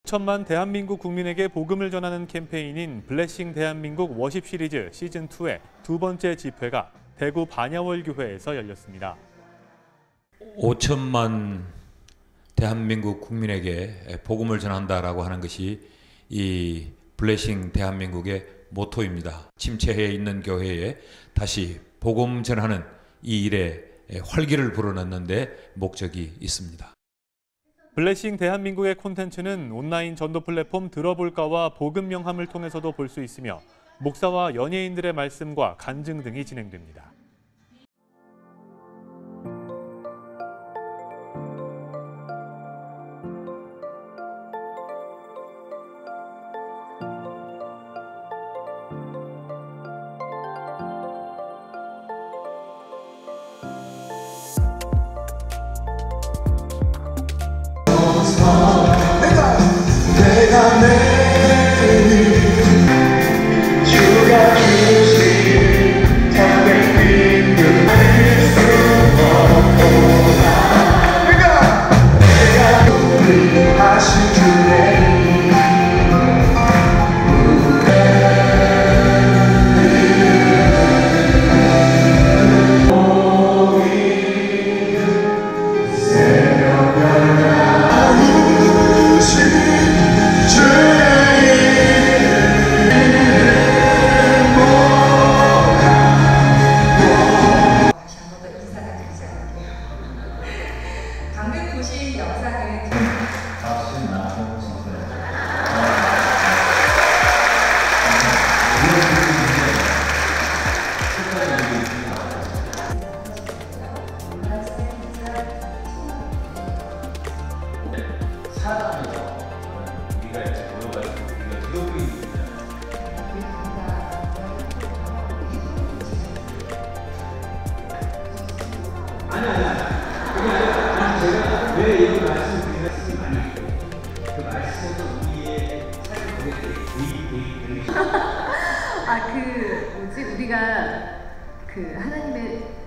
5천만 대한민국 국민에게 복음을 전하는 캠페인인 블레싱 대한민국 워십 시리즈 시즌2의 두 번째 집회가 대구 반야월교회에서 열렸습니다. 5천만 대한민국 국민에게 복음을 전한다라고 하는 것이 이 블레싱 대한민국의 모토입니다. 침체해 있는 교회에 다시 복음 전하는 이 일에 활기를 불어넣는 데 목적이 있습니다. 블레싱 대한민국의 콘텐츠는 온라인 전도 플랫폼 들어볼까와 복음 명함을 통해서도 볼 수 있으며 목사와 연예인들의 말씀과 간증 등이 진행됩니다. 내가 내일 주가 주신 담백빛을 알 수 없구나. 내가 우리 하신 주의 방금 보신 영상은 살아가면서 우리가 이제 모여가지고 우리가 기독교인이 있잖아요. 아니. 제가 왜 이 말씀을 드리는 그 말씀에서 우리의 삶의 고백들이 우리가 하나님의